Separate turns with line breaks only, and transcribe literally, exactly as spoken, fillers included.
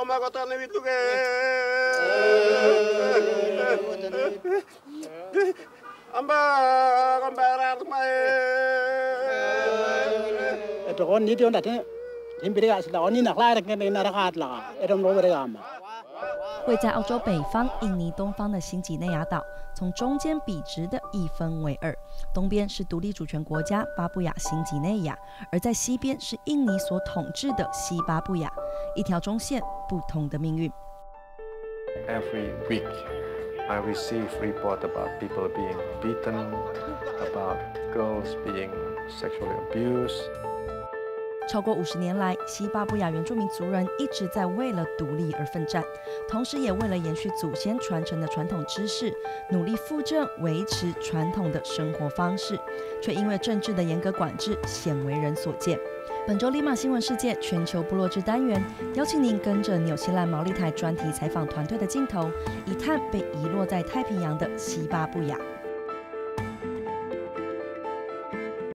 oma kotani vittuke. Amba kambarat mae.
Ito kon ni tion dati, himpiri ka sila kon ni nakla rek ni narakat la, edom lo bergama。
位在澳洲北方、印尼东方的新几内亚岛，从中间笔直的一分为二，东边是独立主权国家巴布亚新几内亚，而在西边是印尼所统治的西巴布亚，一条中线，不同的命运。
Every week, I receive report about people being beaten, about girls being sexually abused.
超过五十年来，西巴布亚原住民族人一直在为了独立而奋战，同时也为了延续祖先传承的传统知识，努力复振维持传统的生活方式，却因为政治的严格管制，鲜为人所见。本周立马新闻世界全球部落志单元，邀请您跟着纽西兰毛利台专题采访团队的镜头，一探被遗落在太平洋的西巴布亚。